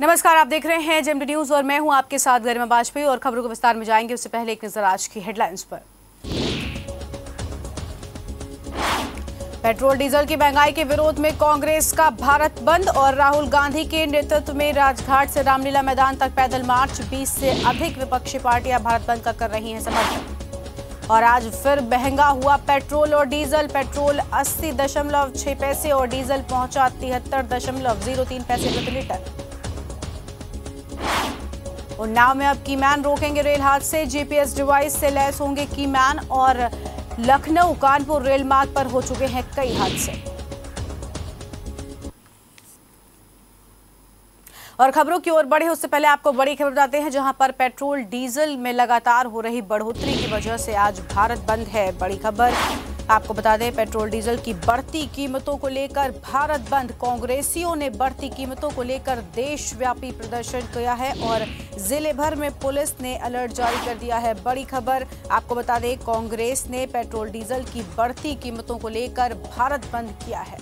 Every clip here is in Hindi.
नमस्कार, आप देख रहे हैं जेएमडी न्यूज और मैं हूं आपके साथ गरिमा वाजपेयी। और खबरों के विस्तार में जाएंगे उससे पहले एक नजर आज की हेडलाइंस पर। पेट्रोल डीजल की महंगाई के विरोध में कांग्रेस का भारत बंद और राहुल गांधी के नेतृत्व में राजघाट से रामलीला मैदान तक पैदल मार्च। 20 से अधिक विपक्षी पार्टियां भारत बंद का कर रही हैं समर्थन। और आज फिर महंगा हुआ पेट्रोल और डीजल। पेट्रोल 80.6 पैसे और डीजल पहुंचा 73.03 पैसे प्रति लीटर। उन्नाव में अब कीमैन रोकेंगे रेल हादसे। जीपीएस डिवाइस से लैस होंगे कीमैन। और लखनऊ कानपुर रेल मार्ग पर हो चुके हैं कई हादसे। और खबरों की ओर बढ़े उससे पहले आपको बड़ी खबर बताते हैं, जहां पर पेट्रोल डीजल में लगातार हो रही बढ़ोतरी की वजह से आज भारत बंद है। बड़ी खबर आपको बता दें, पेट्रोल डीजल की बढ़ती कीमतों को लेकर भारत बंद। कांग्रेसियों ने बढ़ती कीमतों को लेकर देशव्यापी प्रदर्शन किया है और जिले भर में पुलिस ने अलर्ट जारी कर दिया है। बड़ी खबर आपको बता दें, कांग्रेस ने पेट्रोल डीजल की बढ़ती कीमतों को लेकर भारत बंद किया है।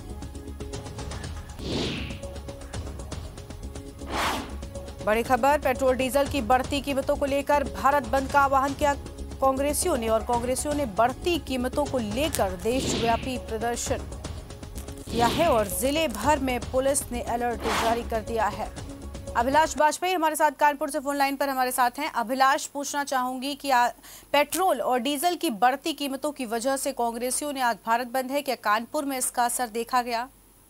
बड़ी खबर, पेट्रोल डीजल की बढ़ती कीमतों को लेकर भारत बंद का आह्वान किया कांग्रेसियों ने। और कांग्रेसियों ने बढ़ती कीमतों को लेकर देशव्यापी प्रदर्शन किया है और जिले भर में पुलिस ने अलर्ट जारी कर दिया है। अभिलाष वाजपेयी हमारे साथ कानपुर से फोन लाइन पर हमारे साथ हैं। अभिलाष, पूछना चाहूंगी कि पेट्रोल और डीजल की बढ़ती कीमतों की वजह से कांग्रेसियों ने आज भारत बंद है, क्या कानपुर में इसका असर देखा गया?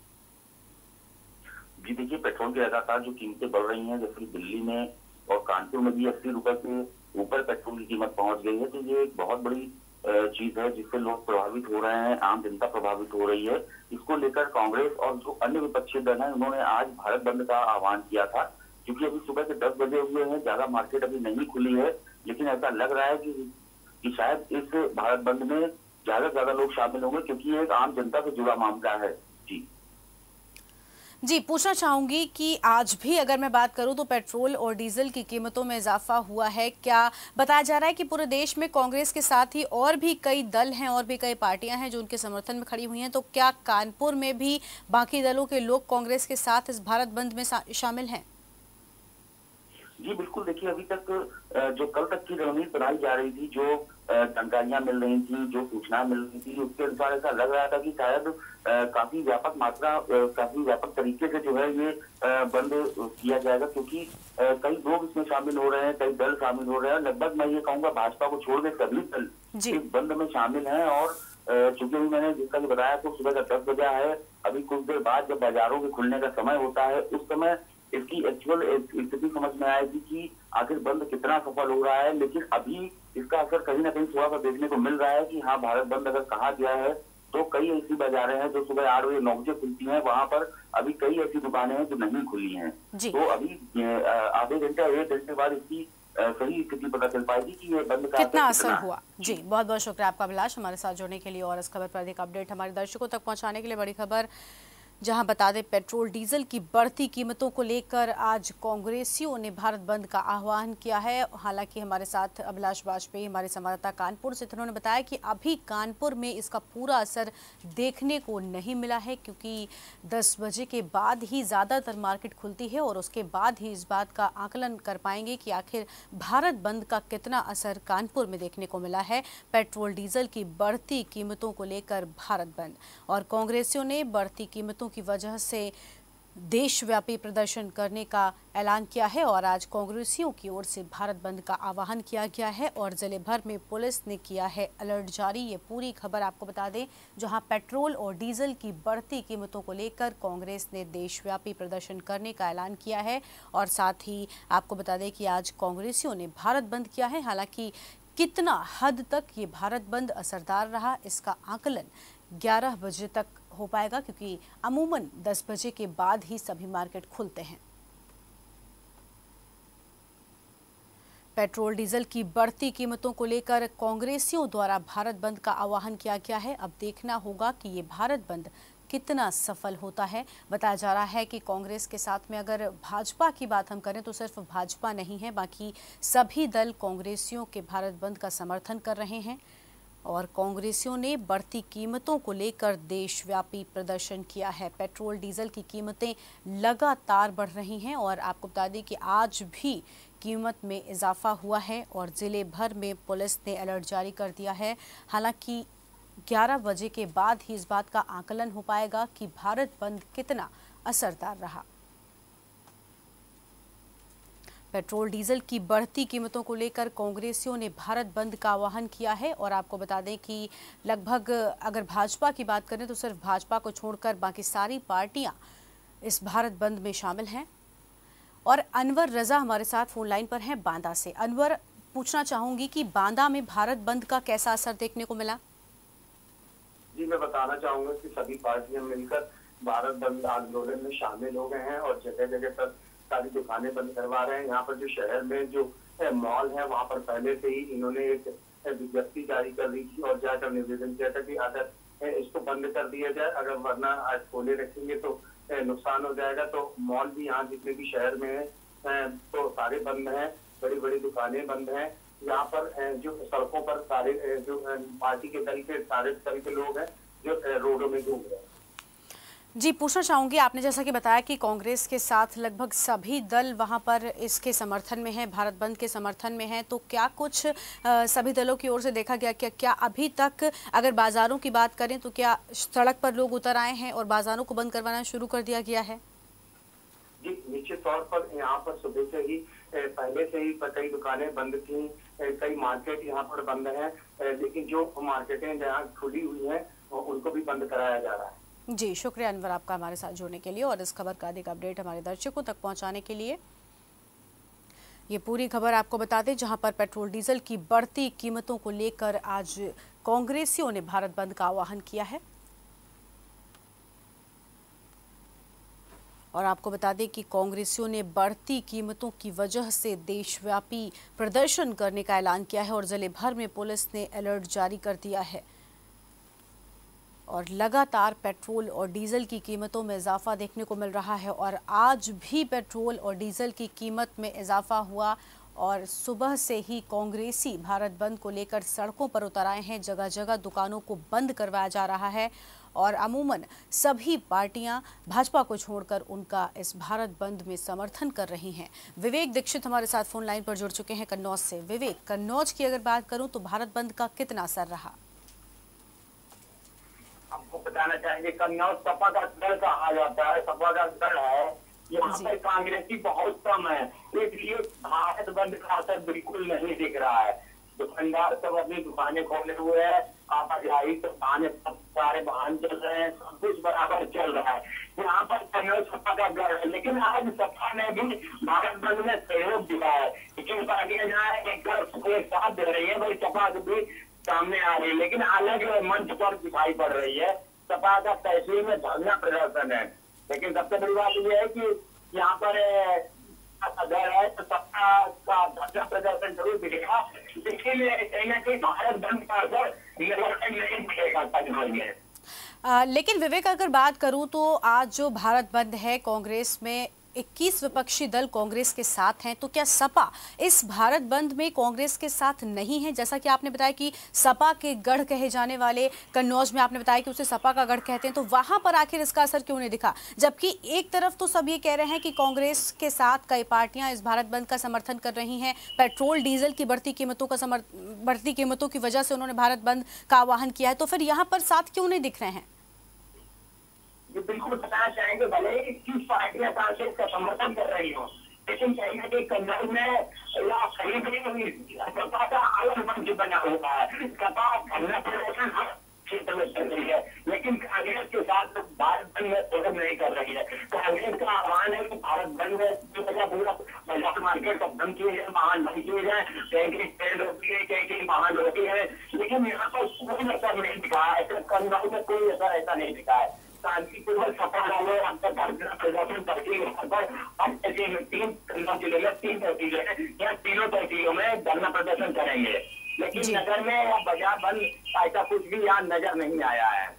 जी देखिए, पेट्रोल की लगातार जो कीमतें बढ़ रही हैं, जैसे दिल्ली में और कानपुर में भी 80 रुपए से ऊपर पेट्रोल की कीमत पहुंच गई है। तो ये एक बहुत बड़ी चीज है जिससे लोग प्रभावित हो रहे हैं, आम जनता प्रभावित हो रही है। इसको लेकर कांग्रेस और जो अन्य विपक्षी दल हैं, उन्होंने आज भारत बंद का आह्वान किया था। क्योंकि अभी सुबह के 10 बजे हुए हैं, ज्यादा मार्केट अभी नहीं खुली है, लेकिन ऐसा लग रहा है कि शायद इस भारत बंद में ज्यादा से ज्यादा लोग शामिल होंगे, क्योंकि ये एक आम जनता से जुड़ा मामला है। जी, पूछना चाहूंगी कि आज भी अगर मैं बात करूं तो पेट्रोल और डीजल की कीमतों में इजाफा हुआ है। क्या बताया जा रहा है कि पूरे देश में कांग्रेस के साथ ही और भी कई दल हैं और भी कई पार्टियां हैं जो उनके समर्थन में खड़ी हुई हैं, तो क्या कानपुर में भी बाकी दलों के लोग कांग्रेस के साथ इस भारत बंद में शामिल हैं? जी बिल्कुल, देखिए अभी तक जो कल तक की रणनीति बनाई जा रही थी, जो जानकारियां मिल रही थी, जो सूचनाएं मिल रही थी, उसके अनुसार ऐसा लग रहा था कि शायद काफी व्यापक तरीके से जो है ये बंद किया जाएगा, क्योंकि कई लोग इसमें शामिल हो रहे हैं, कई दल शामिल हो रहे हैं। लगभग मैं ये कहूँगा भाजपा को छोड़ के सभी दल इस बंद में शामिल हैं। और चूंकि मैंने जिसका कि बताया तो सुबह का 10 बजा है, अभी कुछ देर बाद जब बाजारों के खुलने का समय होता है, उस समय इसकी एक्चुअल स्थिति समझ में आएगी कि आखिर बंद कितना सफल हो रहा है। लेकिन अभी इसका असर कहीं ना कहीं थोड़ा सा देखने को मिल रहा है कि हाँ, भारत बंद अगर कहा गया है तो कई ऐसी बाजारें हैं जो सुबह 8 बजे 9 बजे खुलती हैं, वहां पर अभी कई ऐसी दुकानें हैं जो नहीं खुली हैं। तो अभी आधे घंटे और 1 घंटे बाद इसकी सही स्थिति पता चल पाएगी कि ये बंद का कितना असर हुआ। जी, बहुत बहुत शुक्रिया आपका अभिलाष, हमारे साथ जुड़ने के लिए और इस खबर पर अधिक अपडेट हमारे दर्शकों तक पहुंचाने के लिए। बड़ी खबर, जहां बता दें, पेट्रोल डीजल की बढ़ती कीमतों को लेकर आज कांग्रेसियों ने भारत बंद का आह्वान किया है। हालांकि हमारे साथ अभिलाष वाजपेयी हमारे संवाददाता कानपुर से, उन्होंने बताया कि अभी कानपुर में इसका पूरा असर देखने को नहीं मिला है, क्योंकि 10 बजे के बाद ही ज़्यादातर मार्केट खुलती है और उसके बाद ही इस बात का आकलन कर पाएंगे कि आखिर भारत बंद का कितना असर कानपुर में देखने को मिला है। पेट्रोल डीजल की बढ़ती कीमतों को लेकर भारत बंद और कांग्रेसियों ने बढ़ती कीमतों की वजह से देशव्यापी प्रदर्शन करने का ऐलान किया है। और आज कांग्रेसियों की ओर से भारत बंद का आह्वान किया गया है और जिले भर में पुलिस ने किया है अलर्ट जारी। ये पूरी खबर आपको बता दें, जहां पेट्रोल और डीजल की बढ़ती कीमतों को लेकर कांग्रेस ने देशव्यापी प्रदर्शन करने का ऐलान किया है। और साथ ही आपको बता दें कि आज कांग्रेसियों ने भारत बंद किया है। हालांकि कितना हद तक ये भारत बंद असरदार रहा, इसका आकलन 11 बजे तक हो पाएगा, क्योंकि अमूमन 10 बजे के बाद ही सभी मार्केट खुलते हैं। पेट्रोल डीजल की बढ़ती कीमतों को लेकर कांग्रेसियों द्वारा भारत बंद का आह्वान किया गया है। अब देखना होगा कि ये भारत बंद कितना सफल होता है। बताया जा रहा है कि कांग्रेस के साथ में अगर भाजपा की बात हम करें तो सिर्फ भाजपा नहीं है, बाकी सभी दल कांग्रेसियों के भारत बंद का समर्थन कर रहे हैं। और कांग्रेसियों ने बढ़ती कीमतों को लेकर देशव्यापी प्रदर्शन किया है। पेट्रोल डीजल की कीमतें लगातार बढ़ रही हैं और आपको बता दें कि आज भी कीमत में इजाफा हुआ है और जिले भर में पुलिस ने अलर्ट जारी कर दिया है। हालांकि 11 बजे के बाद ही इस बात का आकलन हो पाएगा कि भारत बंद कितना असरदार रहा। पेट्रोल डीजल की बढ़ती कीमतों को लेकर कांग्रेसियों ने भारत बंद का आह्वान किया है और आपको बता दें कि लगभग अगर भाजपा की बात करें तो सिर्फ भाजपा को छोड़कर बाकी सारी पार्टियां इस भारत बंद में शामिल हैं। और अनवर रजा हमारे साथ फोन लाइन पर हैं बांदा से। अनवर, पूछना चाहूंगी कि बांदा में भारत बंद का कैसा असर देखने को मिला? जी, मैं बताना चाहूंगा कि सभी पार्टियां मिलकर भारत बंद आंदोलन में शामिल हो गए हैं और जगह जगह पर सारी दुकानें बंद करवा रहे हैं। यहाँ पर जो शहर में जो मॉल है वहाँ पर पहले से ही इन्होंने एक विज्ञप्ति जारी कर दी थी और जाकर निवेदन किया था कि अगर इसको बंद कर दिया जाए, अगर वरना आज खोले रखेंगे तो नुकसान हो जाएगा। तो मॉल भी यहाँ जितने भी शहर में है तो सारे बंद हैं, बड़ी बड़ी दुकानें बंद हैं। यहाँ पर जो सड़कों पर सारे जो पार्टी के दल के सारे तरह के लोग हैं जो रोडों में घूम रहे हैं। जी, पूछना चाहूंगी, आपने जैसा कि बताया कि कांग्रेस के साथ लगभग सभी दल वहां पर इसके समर्थन में हैं, भारत बंद के समर्थन में हैं, तो क्या कुछ सभी दलों की ओर से देखा गया क्या अभी तक अगर बाजारों की बात करें तो क्या सड़क पर लोग उतर आए हैं और बाजारों को बंद करवाना शुरू कर दिया गया है? जी, निश्चित तौर पर यहाँ पर सुबह से ही पहले से ही कई दुकानें बंद थी, कई मार्केट यहाँ पर बंद हैं, लेकिन जो मार्केटें जहाँ खुली हुई हैं उनको भी बंद कराया जा रहा है। जी, शुक्रिया अनवर आपका हमारे साथ जुड़ने के लिए और इस खबर का अधिक अपडेट हमारे दर्शकों तक पहुंचाने के लिए। ये पूरी खबर आपको बता दें जहां पर पेट्रोल डीजल की बढ़ती कीमतों को लेकर आज कांग्रेसियों ने भारत बंद का आह्वान किया है। और आपको बता दें कि कांग्रेसियों ने बढ़ती कीमतों की वजह से देशव्यापी प्रदर्शन करने का ऐलान किया है और जिले भर में पुलिस ने अलर्ट जारी कर दिया है और लगातार पेट्रोल और डीजल की कीमतों में इजाफा देखने को मिल रहा है। और आज भी पेट्रोल और डीजल की कीमत में इजाफा हुआ और सुबह से ही कांग्रेसी भारत बंद को लेकर सड़कों पर उतर आए हैं। जगह जगह दुकानों को बंद करवाया जा रहा है और अमूमन सभी पार्टियां भाजपा को छोड़कर उनका इस भारत बंद में समर्थन कर रही हैं। विवेक दीक्षित हमारे साथ फोन लाइन पर जुड़ चुके हैं कन्नौज से। विवेक, कन्नौज की अगर बात करूं तो भारत बंद का कितना असर रहा? आपको बताना चाहेंगे, कन्नौज सपा का दल कहा जाता है, सपा का दल है, यहाँ पर कांग्रेसी बहुत कम है, इसलिए भारत बंद का असर बिल्कुल नहीं दिख रहा है। दुकानदार सब अपनी दुकानें खोले हुए हैं, आवाजाही दुकानें सब सारे वाहन चल रहे हैं, सब कुछ बराबर चल रहा है। यहाँ पर कन्नौज सपा का दल है, लेकिन आज सपा ने भी भारत बंद में सहयोग दिया है। क्यों पार्टियां जहाँ एक साथ दे रही है, वही सपा भी सामने आ रही है, लेकिन अलग मंच पर दिखाई पड़ रही है। सपा का तहसील में धरना प्रदर्शन है, लेकिन सबसे बड़ी बात यह है कि यहाँ पर अगर है तो सपा का धरना प्रदर्शन जरूर दिखेगा, लेकिन कहीं ना कहीं भारत बंद का असर नहीं दिखेगा। लेकिन विवेक, अगर बात करूं तो आज जो भारत बंद है, कांग्रेस में 21 विपक्षी दल कांग्रेस के साथ हैं, तो क्या सपा इस भारत बंद में कांग्रेस के साथ नहीं है? जैसा कि आपने बताया कि सपा के गढ़ कहे जाने वाले कन्नौज में आपने बताया कि उसे सपा का गढ़ कहते हैं, तो वहां पर आखिर इसका असर क्यों नहीं दिखा? जबकि एक तरफ तो सब ये कह रहे हैं कि कांग्रेस के साथ कई पार्टियां इस भारत बंद का समर्थन कर रही हैं, पेट्रोल डीजल की बढ़ती कीमतों की वजह से उन्होंने भारत बंद का आह्वान किया है, तो फिर यहाँ पर साथ क्यों नहीं दिख रहे हैं? बिल्कुल बताना चाहेंगे, भले ही 21 पार्टियां कांग्रेस का समर्थन कर रही हो, लेकिन कहीं ना कहीं कन्नौज में या कहीं भी सपा का अलग मंच बना हुआ है। सपा धरना प्रदर्शन हर क्षेत्र में चल रही है, लेकिन कांग्रेस के साथ भारत बंद में सहयोग नहीं कर रही है। कांग्रेस का आह्वान है कि भारत बंद में पूरा बाजार मार्केट को बंद किए जाए, वाहन बंद किए जाए, कहीं ट्रेन रोकी है, कहीं वाहन रोकी है, लेकिन यहाँ पर कोई असर नहीं दिखा है। कन्नौज में कोई असर ऐसा नहीं दिखा है। शांतिपूर्वक सपा वाले अंतर धरना प्रदर्शन करके यहाँ पर हम ऐसे 3 कन्नौज जिले में 3 तहसीलें हैं, यहाँ तीनों तहसीलों में धरना प्रदर्शन करेंगे, लेकिन नगर में या बाजार बंद ऐसा कुछ भी यहाँ नजर नहीं आया है।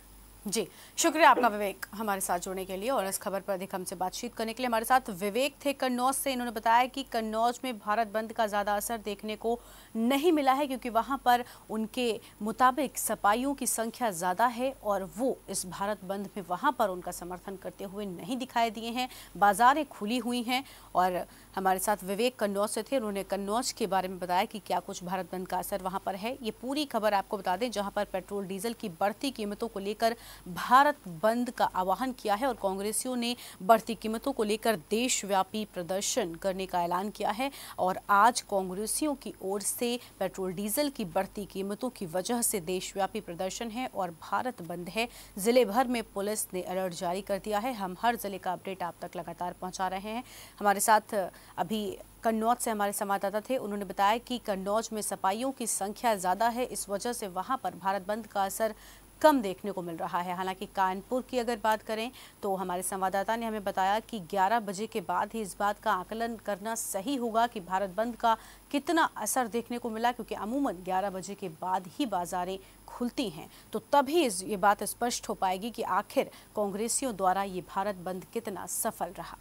जी, शुक्रिया आपका विवेक हमारे साथ जुड़ने के लिए और इस खबर पर अधिक हमसे बातचीत करने के लिए। हमारे साथ विवेक थे कन्नौज से। इन्होंने बताया कि कन्नौज में भारत बंद का ज़्यादा असर देखने को नहीं मिला है क्योंकि वहां पर उनके मुताबिक सपाइयों की संख्या ज़्यादा है और वो इस भारत बंद में वहां पर उनका समर्थन करते हुए नहीं दिखाई दिए हैं। बाजारें खुली हुई हैं और हमारे साथ विवेक कन्नौज से थे। उन्होंने कन्नौज के बारे में बताया कि क्या कुछ भारत बंद का असर वहां पर है। ये पूरी खबर आपको बता दें, जहां पर पेट्रोल डीजल की बढ़ती कीमतों को लेकर भारत बंद का आह्वान किया है और कांग्रेसियों ने बढ़ती कीमतों को लेकर देशव्यापी प्रदर्शन करने का ऐलान किया है। और आज कांग्रेसियों की ओर से पेट्रोल डीजल की बढ़ती कीमतों की वजह से देशव्यापी प्रदर्शन है और भारत बंद है। जिले भर में पुलिस ने अलर्ट जारी कर दिया है। हम हर जिले का अपडेट आप तक लगातार पहुंचा रहे हैं। हमारे साथ अभी कन्नौज से हमारे संवाददाता थे। उन्होंने बताया कि कन्नौज में सपाइयों की संख्या ज़्यादा है, इस वजह से वहां पर भारत बंद का असर कम देखने को मिल रहा है। हालांकि कानपुर की अगर बात करें तो हमारे संवाददाता ने हमें बताया कि 11 बजे के बाद ही इस बात का आकलन करना सही होगा कि भारत बंद का कितना असर देखने को मिला, क्योंकि अमूमन 11 बजे के बाद ही बाजारें खुलती हैं। तो तभी ये बात स्पष्ट हो पाएगी कि आखिर कांग्रेसियों द्वारा ये भारत बंद कितना सफल रहा।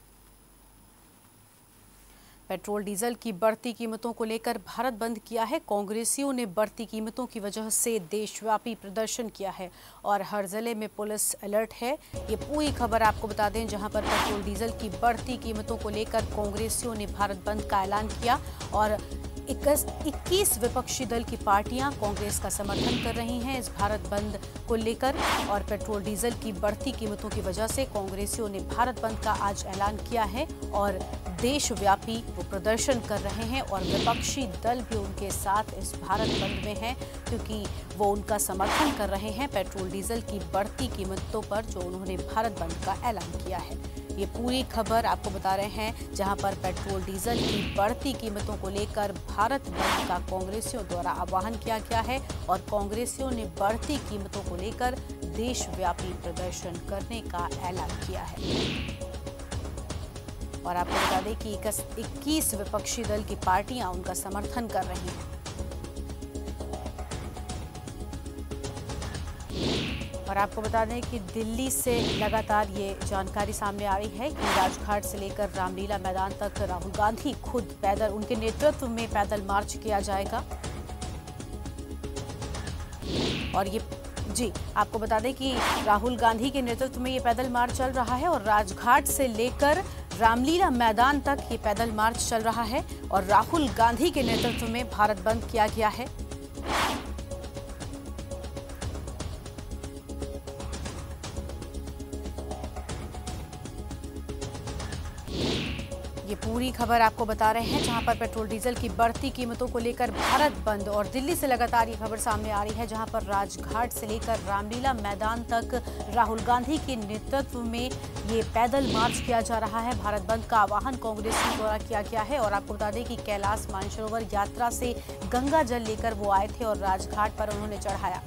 पेट्रोल डीजल की बढ़ती कीमतों को लेकर भारत बंद किया है। कांग्रेसियों ने बढ़ती कीमतों की वजह से देशव्यापी प्रदर्शन किया है और हर जिले में पुलिस अलर्ट है। ये पूरी खबर आपको बता दें, जहां पर पेट्रोल डीजल की बढ़ती कीमतों को लेकर कांग्रेसियों ने भारत बंद का ऐलान किया और 21 विपक्षी दल की पार्टियां कांग्रेस का समर्थन कर रही हैं इस भारत बंद को लेकर। और पेट्रोल डीजल की बढ़ती कीमतों की वजह से कांग्रेसियों ने भारत बंद का आज ऐलान किया है और देशव्यापी वो प्रदर्शन कर रहे हैं और विपक्षी दल भी उनके साथ इस भारत बंद में हैं, क्योंकि वो उनका समर्थन कर रहे हैं पेट्रोल डीजल की बढ़ती कीमतों पर जो उन्होंने भारत बंद का ऐलान किया है। ये पूरी खबर आपको बता रहे हैं, जहां पर पेट्रोल डीजल की बढ़ती कीमतों को लेकर भारत बंद का कांग्रेसियों द्वारा आह्वान किया गया है और कांग्रेसियों ने बढ़ती कीमतों को लेकर देशव्यापी प्रदर्शन करने का ऐलान किया है। और आपको बता दें कि 21 विपक्षी दल की पार्टियां उनका समर्थन कर रही हैं। और आपको बता दें कि दिल्ली से लगातार ये जानकारी सामने आ रही है कि राजघाट से लेकर रामलीला मैदान तक राहुल गांधी खुद पैदल, उनके नेतृत्व में पैदल मार्च किया जाएगा। और ये जी आपको बता दें कि राहुल गांधी के नेतृत्व में ये पैदल मार्च चल रहा है और राजघाट से लेकर रामलीला मैदान तक ये पैदल मार्च चल रहा है और राहुल गांधी के नेतृत्व में भारत बंद किया गया है। ये पूरी खबर आपको बता रहे हैं, जहां पर पेट्रोल डीजल की बढ़ती कीमतों को लेकर भारत बंद। और दिल्ली से लगातार ये खबर सामने आ रही है, जहां पर राजघाट से लेकर रामलीला मैदान तक राहुल गांधी के नेतृत्व में ये पैदल मार्च किया जा रहा है। भारत बंद का आह्वान कांग्रेसियों द्वारा किया गया है। और आपको बता दें कि कैलाश मानसरोवर यात्रा से गंगा जल लेकर वो आए थे और राजघाट पर उन्होंने चढ़ाया।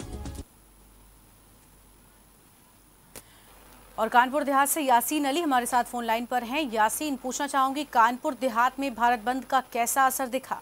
और कानपुर देहात से यासीन अली हमारे साथ फोन लाइन पर हैं। यासीन, पूछना चाहूंगी कानपुर देहात में भारत बंद का कैसा असर दिखा?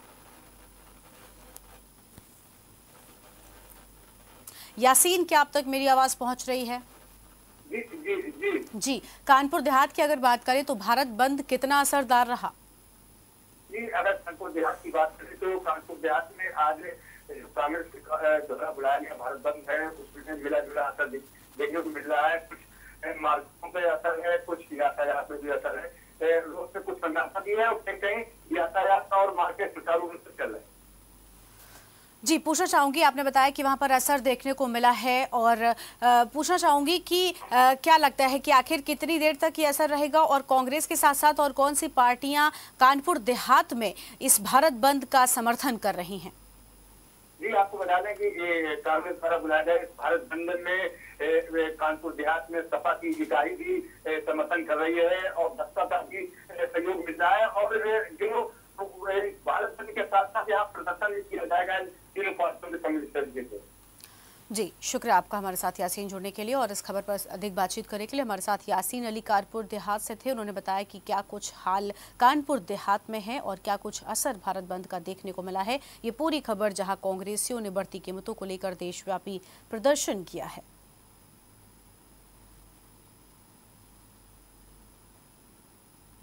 यासीन, क्या अब तक मेरी आवाज पहुंच रही है? जी जी जी जी, कानपुर देहात की अगर बात करें तो भारत बंद कितना असरदार रहा? जी, अगर कानपुर देहात की बात करें तो कानपुर देहात में आज कांग्रेस द्वारा बुलाया गया भारत बंद है, उसमें मिला जुला असर देखने को मिल रहा है। कुछ मार्गों पे असर है, कुछ यातायात में भी असर है, रोड पे कुछ संघर्ष भी है और कहीं यातायात और मार्केट सुचारू रूप से चल रहे हैं। जी, पूछना चाहूंगी, आपने बताया कि वहां पर असर देखने को मिला है और पूछना चाहूंगी कि क्या लगता है कि आखिर कितनी देर तक ये असर रहेगा और कांग्रेस के साथ साथ और कौन सी पार्टियां कानपुर देहात में इस भारत बंद का समर्थन कर रही हैं? जी, आपको बता दें कि कांग्रेस द्वारा बुलाया गया भारत बंद में कानपुर देहात में सपा की इकाई भी समर्थन कर रही है और बसपा का भी सहयोग मिल रहा है। और जो भारत बंद के साथ साथ यहाँ प्रदर्शन भी किया जाएगा तीनों पार्टियों के सम्मिलित तरीके से। जी, शुक्रिया आपका हमारे साथ यासीन जुड़ने के लिए और इस खबर पर अधिक बातचीत करने के लिए हमारे साथ यासीन अली कानपुर देहात से थे। उन्होंने बताया कि क्या कुछ हाल कानपुर देहात में है और क्या कुछ असर भारत बंद का देखने को मिला है। ये पूरी खबर जहां कांग्रेसियों ने बढ़ती कीमतों को लेकर देशव्यापी प्रदर्शन किया है।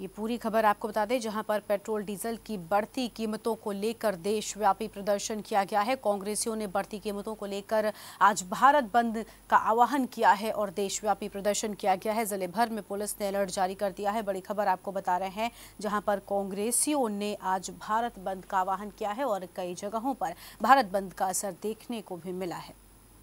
ये पूरी खबर आपको बता दें, जहां पर पेट्रोल डीजल की बढ़ती कीमतों को लेकर देशव्यापी प्रदर्शन किया गया है। कांग्रेसियों ने बढ़ती कीमतों को लेकर आज भारत बंद का आह्वान किया है और देशव्यापी प्रदर्शन किया गया है। जिले भर में पुलिस ने अलर्ट जारी कर दिया है। बड़ी खबर आपको बता रहे हैं, जहां पर कांग्रेसियों ने आज भारत बंद का आह्वान किया है और कई जगहों पर भारत बंद का असर देखने को भी मिला है।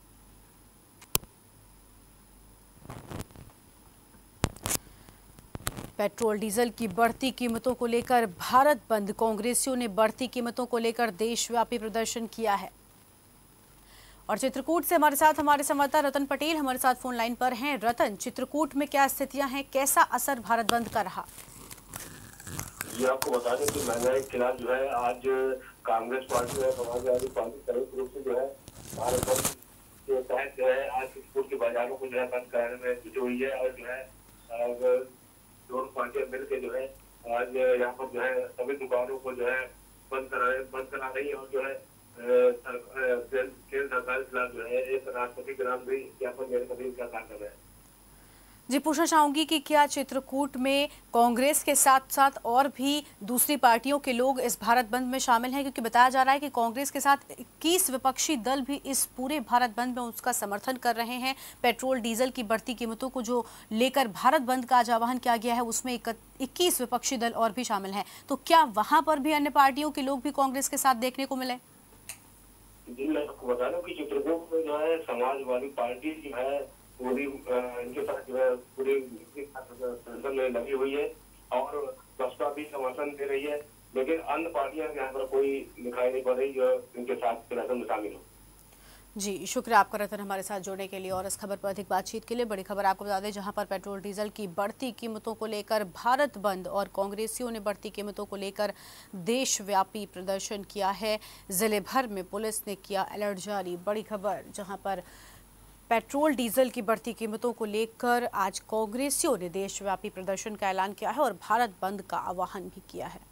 पेट्रोल डीजल की बढ़ती कीमतों को लेकर भारत बंद, कांग्रेसियों ने बढ़ती कीमतों को लेकर देशव्यापी प्रदर्शन किया है। और चित्रकूट से हमारे संवाददाता रतन पटेल हमारे साथ फोन लाइन पर हैं। रतन, चित्रकूट में क्या स्थितियां हैं, कैसा असर भारत बंद का रहा? ये आपको बता दें कि महंगाई के खिलाफ जो है आज कांग्रेस पार्टी और समाजवादी पार्टी संयुक्त रूप से जो है भारत बंद के तहत जो है आज चित्रकूट के बाजारों को जो है बंद कराने में जुटी हुई है। और जो है दोनों पार्टियां मिलकर जो है आज यहाँ पर जो है सभी दुकानों को जो है बंद करा रही है। और जो है केंद्र सरकार के खिलाफ जो है एक राष्ट्रपति के नाम भी ज्ञापन देने का भी सरकार कर रहे हैं। जी, पूछना चाहूंगी कि क्या चित्रकूट में कांग्रेस के साथ साथ और भी दूसरी पार्टियों के लोग इस भारत बंद में शामिल हैं? क्योंकि बताया जा रहा है कि कांग्रेस के साथ 21 विपक्षी दल भी इस पूरे भारत बंद में उसका समर्थन कर रहे हैं। पेट्रोल डीजल की बढ़ती कीमतों को जो लेकर भारत बंद का आज आह्वान किया गया है, उसमें 21 विपक्षी दल और भी शामिल हैं। तो क्या वहां पर भी अन्य पार्टियों के लोग भी कांग्रेस के साथ देखने को मिले? जी, मैं आपको बता दूं कि चित्रकूट में जो है समाजवादी पार्टी जो है पूरी इनके साथ जो है पूरी में लगी हुई है और बसपा भी समर्थन दे रही है। लेकिन अन्य पार्टियां यहाँ पर कोई दिखाई नहीं पड़ रही जो इनके साथ प्रदर्शन में शामिल हो। जी, शुक्रिया आपका रतन हमारे साथ जुड़ने के लिए और इस खबर पर अधिक बातचीत के लिए। बड़ी खबर आपको बता दें, जहां पर पेट्रोल डीजल की बढ़ती कीमतों को लेकर भारत बंद और कांग्रेसियों ने बढ़ती कीमतों को लेकर देशव्यापी प्रदर्शन किया है। जिले भर में पुलिस ने किया अलर्ट जारी। बड़ी खबर, जहां पर पेट्रोल डीजल की बढ़ती कीमतों को लेकर आज कांग्रेसियों ने देशव्यापी प्रदर्शन का ऐलान किया है और भारत बंद का आह्वान भी किया है।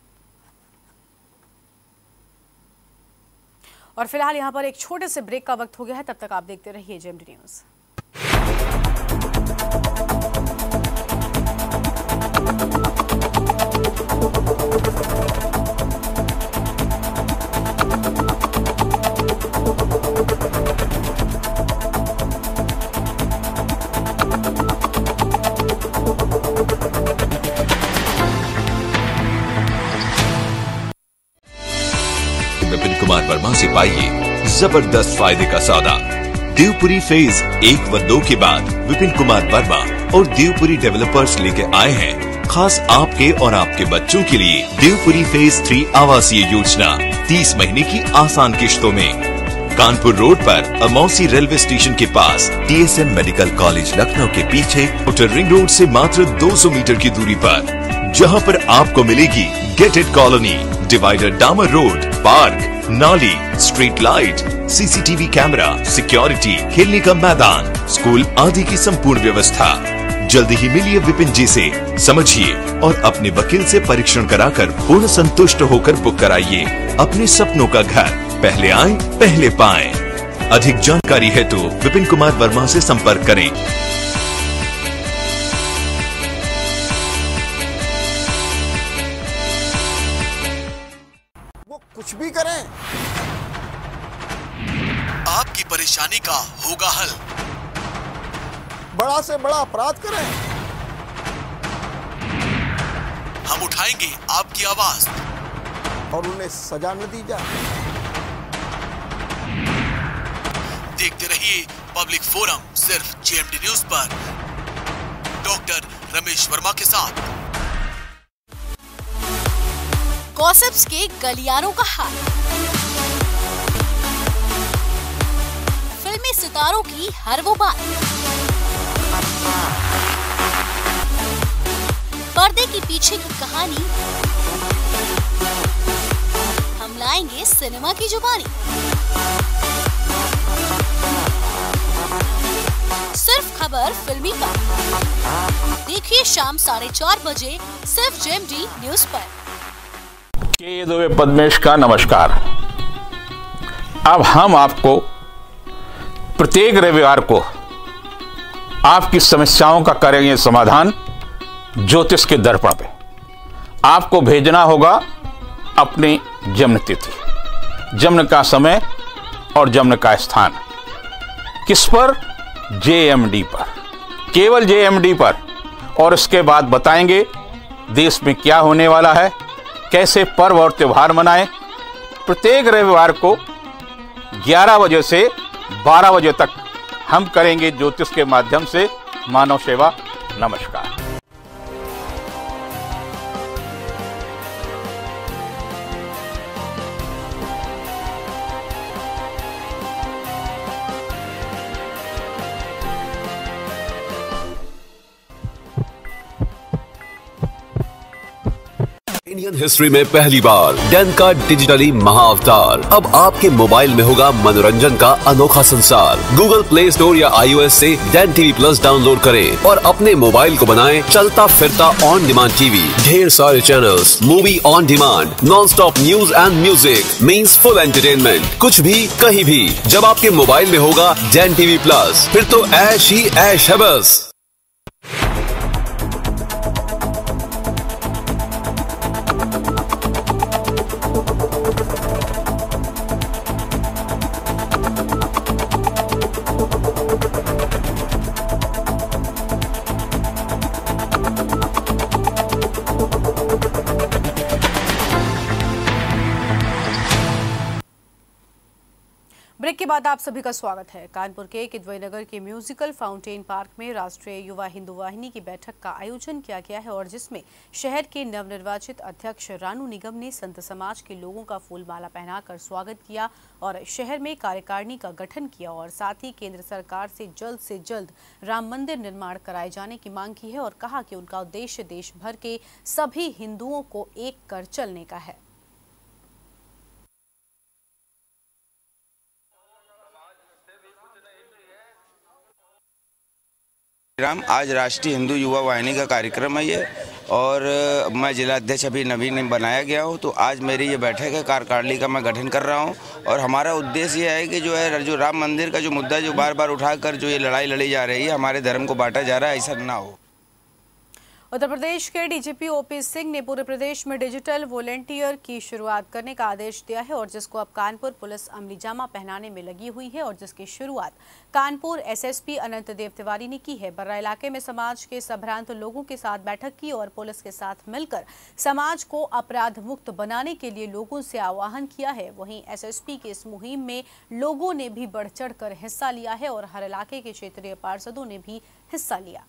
और फिलहाल यहां पर एक छोटे से ब्रेक का वक्त हो गया है, तब तक आप देखते रहिए जेएमडी न्यूज़। विपिन कुमार वर्मा से पाइए जबरदस्त फायदे का सौदा। देवपुरी फेज 1 व 2 के बाद विपिन कुमार वर्मा और देवपुरी डेवलपर्स लेके आए हैं खास आपके और आपके बच्चों के लिए देवपुरी फेज 3 आवासीय योजना 30 महीने की आसान किश्तों में। कानपुर रोड पर अमौसी रेलवे स्टेशन के पास TSM मेडिकल कॉलेज लखनऊ के पीछे आउटर रिंग रोड से मात्र 200 मीटर की दूरी पर, जहां पर आपको मिलेगी गेटेड कॉलोनी, डिवाइडर, डामर रोड, पार्क, नाली, street light, CCTV camera, security, खेलने का मैदान, स्कूल आदि की संपूर्ण व्यवस्था। जल्दी ही मिलिए विपिन जी से, समझिए और अपने वकील से परीक्षण कराकर पूर्ण संतुष्ट होकर बुक कराइए अपने सपनों का घर। पहले आएं, पहले पाएं। अधिक जानकारी है तो विपिन कुमार वर्मा से संपर्क करें। वो कुछ भी करें, आपकी परेशानी का होगा हल। बड़ा से बड़ा अपराध करें, हम उठाएंगे आपकी आवाज और उन्हें सजा न दी जाए। देखते रहिए पब्लिक फोरम, सिर्फ जेएमडी न्यूज पर, डॉक्टर रमेश वर्मा के साथ। गॉसिप्स के गलियारों का हाल, फिल्मी सितारों की हर वो बात, पर्दे के पीछे की कहानी, हम लाएंगे सिनेमा की जुबानी। सिर्फ खबर फिल्मी का देखिए शाम 4:30 बजे सिर्फ जेएमडी न्यूज पर। के दुबे पद्मेश का नमस्कार। अब हम आपको प्रत्येक रविवार को आपकी समस्याओं का करेंगे समाधान ज्योतिष के दर्पण पे। आपको भेजना होगा अपनी जन्म तिथि, जन्म का समय और जन्म का स्थान। किस पर? JMD पर, केवल JMD पर। और इसके बाद बताएंगे देश में क्या होने वाला है, कैसे पर्व और त्योहार मनाएं। प्रत्येक रविवार को 11 बजे से 12 बजे तक हम करेंगे ज्योतिष के माध्यम से मानव सेवा। नमस्कार। इंडियन हिस्ट्री में पहली बार डैन का डिजिटली महाअवतार। अब आपके मोबाइल में होगा मनोरंजन का अनोखा संसार। गूगल प्ले स्टोर या iOS से डैन TV Plus डाउनलोड करें और अपने मोबाइल को बनाएं चलता फिरता ऑन डिमांड टीवी। ढेर सारे channels, movie on demand, non stop news and music, means full entertainment, कुछ भी कहीं भी। जब आपके मोबाइल में होगा डैन TV Plus, फिर तो ऐश ही ऐश है बस। ब्रेक के बाद आप सभी का स्वागत है। कानपुर के किदवई नगर के म्यूजिकल फाउंटेन पार्क में राष्ट्रीय युवा हिंदू वाहिनी की बैठक का आयोजन किया गया है और जिसमें शहर के नवनिर्वाचित अध्यक्ष रानू निगम ने संत समाज के लोगों का फूलमाला पहनाकर स्वागत किया और शहर में कार्यकारिणी का गठन किया और साथ ही केंद्र सरकार से जल्द राम मंदिर निर्माण कराए जाने की मांग की है और कहा कि उनका उद्देश्य देश भर के सभी हिंदुओं को एक कर चलने का है। राम, आज राष्ट्रीय हिंदू युवा वाहिनी का कार्यक्रम है ये, और मैं जिला अध्यक्ष अभी नवीन बनाया गया हूँ। तो आज मेरी ये बैठक है, कार्यकारिणी का मैं गठन कर रहा हूँ और हमारा उद्देश्य ये है कि जो राम मंदिर का जो मुद्दा जो बार बार उठाकर जो ये लड़ाई लड़ी जा रही है, हमारे धर्म को बांटा जा रहा है, ऐसा ना हो। उत्तर प्रदेश के डीजीपी ओपी सिंह ने पूरे प्रदेश में डिजिटल वॉलेंटियर की शुरुआत करने का आदेश दिया है और जिसको अब कानपुर पुलिस अमली जामा पहनाने में लगी हुई है और जिसकी शुरुआत कानपुर एसएसपी अनंत देव तिवारी ने की है। बर्रा इलाके में समाज के संभ्रांत लोगों के साथ बैठक की और पुलिस के साथ मिलकर समाज को अपराध मुक्त बनाने के लिए लोगों से आह्वान किया है। वहीं एसएसपी की इस मुहिम में लोगों ने भी बढ़ चढ़ कर हिस्सा लिया है और हर इलाके के क्षेत्रीय पार्षदों ने भी हिस्सा लिया।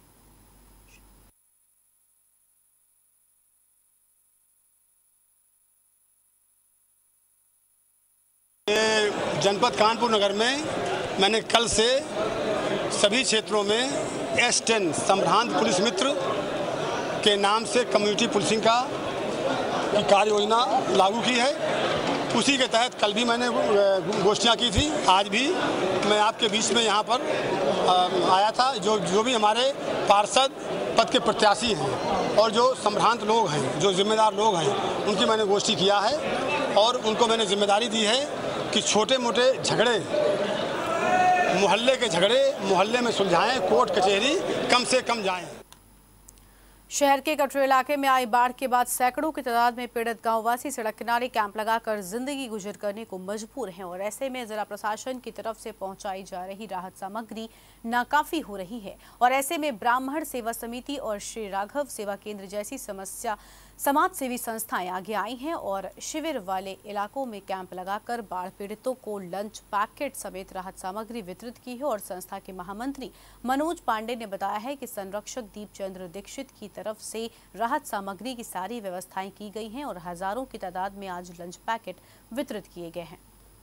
जनपद कानपुर नगर में मैंने कल से सभी क्षेत्रों में S10 संभ्रांत पुलिस मित्र के नाम से कम्युनिटी पुलिसिंग का कार्य योजना लागू की है। उसी के तहत कल भी मैंने गोष्ठियाँ की थी, आज भी मैं आपके बीच में यहाँ पर आया था। जो भी हमारे पार्षद पद के प्रत्याशी हैं और जो संभ्रांत लोग हैं, जो जिम्मेदार लोग हैं, उनकी मैंने गोष्ठी किया है और उनको मैंने जिम्मेदारी दी है कि छोटे मोटे झगड़े, मोहल्ले के झगड़े मोहल्ले में सुलझाएं, कोर्ट कचहरी कम से कम जाएं। शहर के कटरे इलाके में आई बाढ़ के बाद सैकड़ों की तादाद में पीड़ित गांववासी सड़क किनारे कैंप लगाकर जिंदगी गुजर करने को मजबूर हैं और ऐसे में जिला प्रशासन की तरफ से पहुंचाई जा रही राहत सामग्री नाकाफी हो रही है और ऐसे में ब्राह्मण सेवा समिति और श्री राघव सेवा केंद्र जैसी समाज सेवी संस्थाएं आगे आई हैं और शिविर वाले इलाकों में कैंप लगाकर बाढ़ पीड़ितों को लंच पैकेट समेत राहत सामग्री वितरित की है और संस्था के महामंत्री मनोज पांडे ने बताया है कि संरक्षक दीपचंद्र दीक्षित की तरफ से राहत सामग्री की सारी व्यवस्थाएं की गई हैं और हजारों की तादाद में आज लंच पैकेट वितरित किए गए हैं।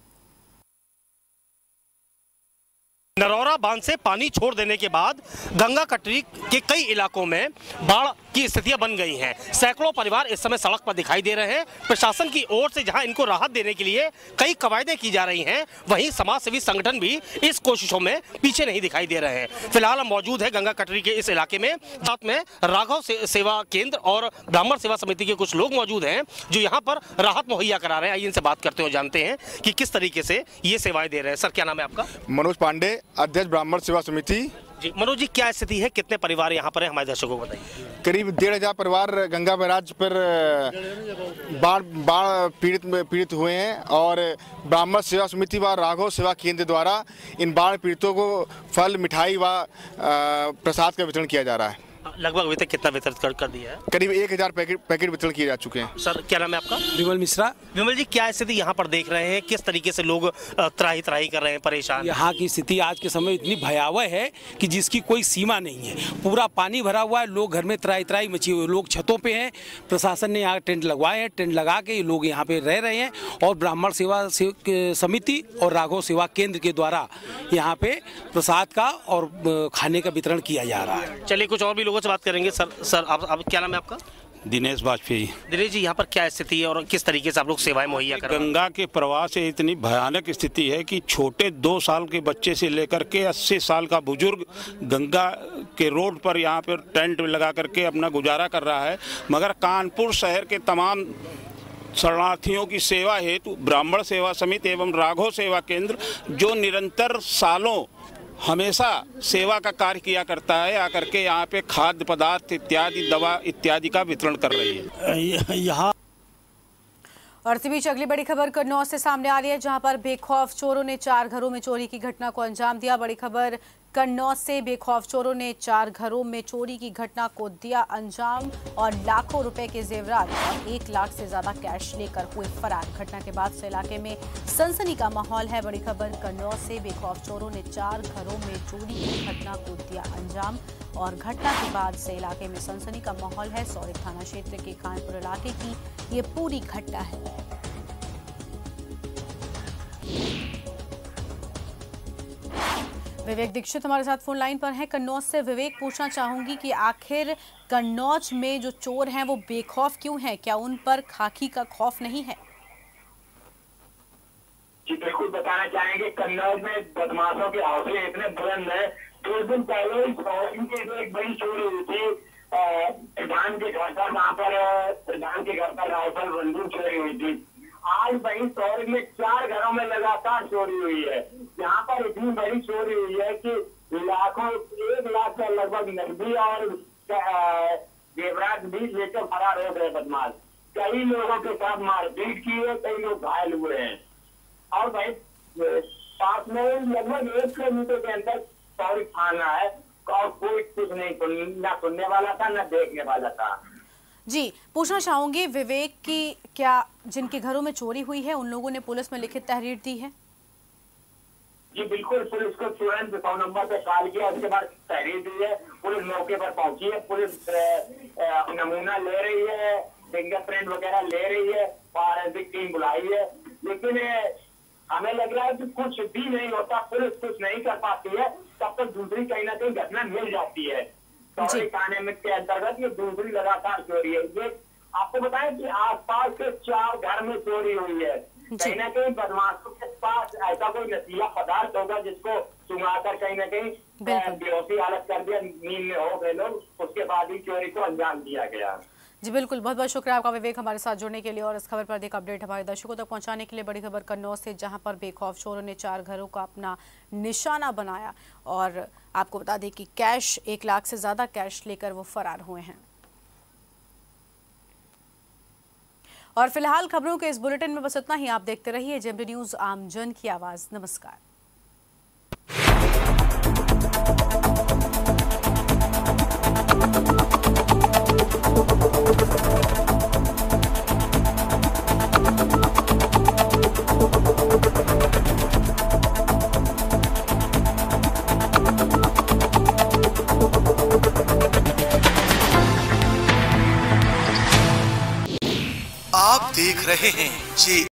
नरौरा बांध से पानी छोड़ देने के बाद गंगा कटरी के कई इलाकों में बाढ़ की स्थितियां बन गई हैं। सैकड़ों परिवार इस समय सड़क पर दिखाई दे रहे हैं। प्रशासन की ओर से जहां इनको राहत देने के लिए कई कवायदें की जा रही हैं, वहीं समाज सेवी संगठन भी इस कोशिशों में पीछे नहीं दिखाई दे रहे हैं। फिलहाल हम मौजूद है गंगा कटरी के इस इलाके में, साथ में राघव सेवा केंद्र और ब्राह्मण सेवा समिति के कुछ लोग मौजूद हैं जो यहाँ पर राहत मुहैया करा रहे हैं। आइए इनसे बात करते हो, जानते हैं कि किस तरीके से ये सेवाएं दे रहे हैं। सर, क्या नाम है आपका? मनोज पांडे, अध्यक्ष ब्राह्मण सेवा समिति। जी मनोज जी, क्या स्थिति है, कितने परिवार यहाँ पर है, हमारे दर्शकों को बताइए। करीब 1,500 परिवार गंगा बैराज पर बाढ़ पीड़ित हुए हैं और ब्राह्मण सेवा समिति व राघव सेवा केंद्र द्वारा इन बाढ़ पीड़ितों को फल, मिठाई व प्रसाद का वितरण किया जा रहा है। लगभग अभी तक कितना वितरण कर दिया है? करीब 1000 पैकेट वितरण किए जा चुके हैं। सर, क्या नाम है आपका? विमल मिश्रा। विमल जी, क्या स्थिति यहाँ पर देख रहे हैं? किस तरीके से लोग त्राही त्राही कर रहे हैं, परेशान? यहाँ की स्थिति आज के समय इतनी भयावह है कि जिसकी कोई सीमा नहीं है। पूरा पानी भरा हुआ है, लोग घर में त्राही त्राही मची हुई, लोग छतों पे हैं। प्रशासन ने यहाँ टेंट लगवाए हैं, टेंट लगा के लोग यहाँ पे रह रहे हैं और ब्राह्मण सेवा समिति और राघव सेवा केंद्र के द्वारा यहाँ पे प्रसाद का और खाने का वितरण किया जा रहा है। चलिए, कुछ और भी लोगों से बात करेंगे। सर, आप क्या नाम है आपका? दिनेश वाजपेयी। दिनेश जी, यहाँ पर क्या स्थिति है और किस तरीके से आप लोग सेवाएं मुहैया कर रहे हैं? गंगा के प्रवाह से इतनी भयानक स्थिति है कि छोटे 2 साल के बच्चे से लेकर के 80 साल का बुजुर्ग गंगा के रोड पर यहाँ पर टेंट लगा करके अपना गुजारा कर रहा है। मगर कानपुर शहर के तमाम शरणार्थियों की सेवा हेतु ब्राह्मण सेवा समिति एवं राघव सेवा केंद्र, जो निरंतर सालों हमेशा सेवा का कार्य किया करता है, आकर के यहाँ पे खाद्य पदार्थ इत्यादि, दवा इत्यादि का वितरण कर रही है। यहाँ और इसी बीच अगली बड़ी खबर कन्नौज से सामने आ रही है, जहां पर बेखौफ चोरों ने 4 घरों में चोरी की घटना को अंजाम दिया। बड़ी खबर कन्नौज से, बेखौफ चोरों ने 4 घरों में चोरी की घटना को दिया अंजाम और लाखों रुपए के जेवरात और 1 लाख से ज्यादा कैश लेकर हुए फरार। घटना के बाद से इलाके में सनसनी का माहौल है। बड़ी खबर कन्नौज से, बेखौफ चोरों ने 4 घरों में चोरी की घटना को दिया अंजाम और घटना के बाद से इलाके में सनसनी का माहौल है। सौरिक थाना क्षेत्र के खानपुर इलाके की ये पूरी घटना है। विवेक दीक्षित हमारे साथ फोन लाइन पर हैं कन्नौज से। विवेक, पूछना चाहूंगी कि आखिर कन्नौज में जो चोर हैं वो बेखौफ क्यों हैं? क्या उन पर खाकी का खौफ नहीं है? जी बिल्कुल बताना चाहेंगे, कन्नौज में बदमाशों के हौसले इतने बुलंद हैं। 2 दिन पहले एक बड़ी चोरी हुई थी प्रधान के घर पर, वहाँ पर प्रधान के घर पर राइफल बंदूक चोरी हुई थी। आज वही शहर में 4 घरों में लगातार चोरी हुई है। यहाँ पर इतनी बड़ी चोरी हुई है कि लाखों, 1 लाख से लगभग नकदी और जेवरात भी लेकर फरार हो गए बदमाश। कई लोगों के साथ मारपीट की है, कई लोग घायल हुए हैं। और भाई पास में लगभग 1 किलोमीटर के अंदर सौरिक थाना है और कोई कुछ नहीं, ना सुनने वाला था ना देखने वाला था। जी, पूछना चाहूंगी विवेक कि क्या जिनके घरों में चोरी हुई है उन लोगों ने पुलिस में लिखित तहरीर दी है? जी बिल्कुल, पुलिस को तुरंत 100 नंबर पे कॉल किया, उसके बाद तहरीर दी है। पुलिस मौके पर पहुंची है, पुलिस नमूना ले रही है, फिंगरप्रिंट वगैरह ले रही है, फॉरेंसिक टीम बुलाई है। लेकिन हमें लग रहा है कि कुछ भी नहीं होता, पुलिस कुछ नहीं कर पाती है, तब तक दूसरी कहीं ना कहीं घटना मिल जाती है। सौरी थाने में के अंतर्गत ये दूसरी लगातार चोरी है। ये आपको बताएं कि आसपास के 4 घर में चोरी हुई है। कहीं ना कहीं बदमाशों के पास ऐसा कोई नशीला पदार्थ होगा जिसको सुंघाकर कहीं ना कहीं बेहोशी हालत कर दिया, नींद में हो गए लोग, उसके बाद ही चोरी को अंजाम दिया गया। जी बिल्कुल, बहुत बहुत शुक्रिया आपका विवेक हमारे साथ जुड़ने के लिए और इस खबर पर एक अपडेट हमारे दर्शकों तक पहुंचाने के लिए। बड़ी खबर कन्नौज से, जहां पर बेखौफ चोरों ने 4 घरों का अपना निशाना बनाया और आपको बता दें कि कैश, 1 लाख से ज्यादा कैश लेकर वो फरार हुए हैं। और फिलहाल खबरों के इस बुलेटिन में बस इतना ही। आप देखते रहिए जेएमडी न्यूज, आमजन की आवाज। नमस्कार। आप देख रहे हैं